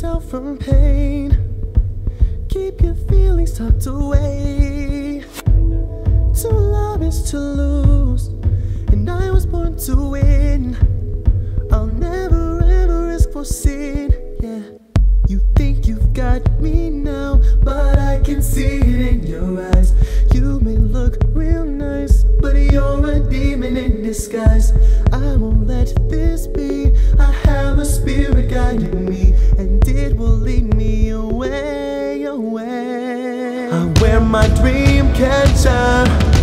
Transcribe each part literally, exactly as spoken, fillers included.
yourself from pain. Keep your feelings tucked away. To love is to lose, and I was born to win. I'll never ever risk for sin, yeah. You think you've got me now, but I can see it in your eyes. You may look real nice, but you're a demon in disguise. I won't let this be. I have a spirit guiding me, and it will lead me away, away. I wear my Dreamcatcher,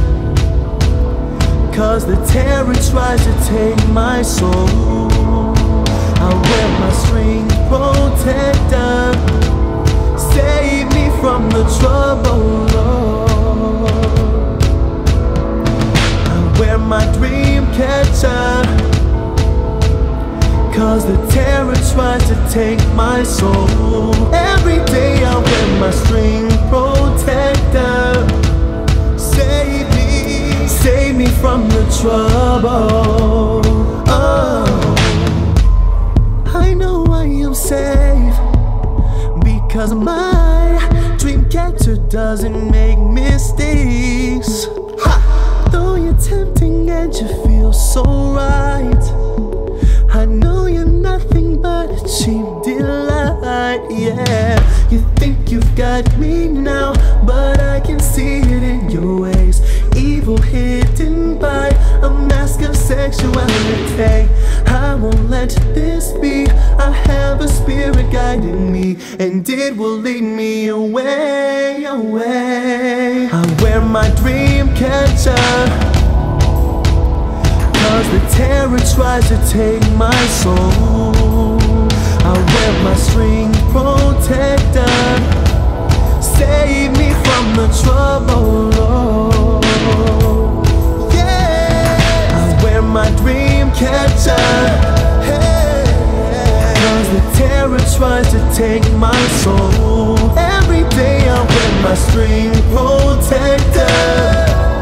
cause the terror tries to take my soul. I wear my string protector, save me from the trouble, Lord. I wear my Dreamcatcher, cause the terror tries to take my soul. Every day I wear my string protector, save me, save me from the trouble. Oh, I know I am safe, because my Dreamcatcher doesn't make mistakes. Ha! Though you're tempting and you feel so right, I know you're nothing but a cheap delight, yeah. You think you've got me now, but I can see it in your ways. Evil hidden by a mask of sexuality. I won't let this be. I have a spirit guiding me, and it will lead me away, away. I wear my Dreamcatcher, cause the terror tries to take my soul. I wear my string protector, save me from the trouble, Lord. Yeah, I wear my Dreamcatcher, hey, cause the terror tries to take my soul. Every day I wear my string protector,